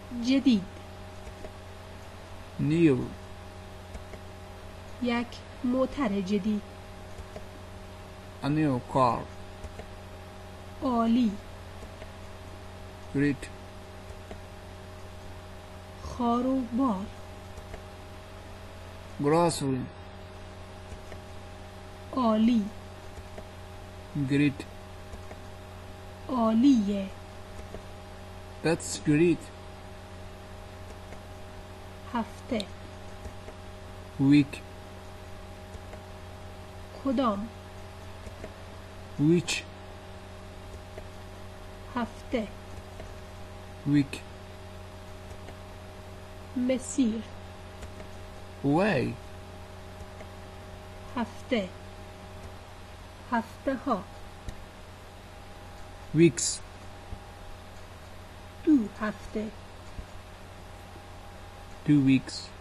جدید. new یک موتر جدید. a new car عالی. great خار و بار. grocery عالی. great عالیه. that's great هفته. week کدام؟ which هفته. week مسیر. way هفته. هفته ها. weeks 2 هفته. 2 weeks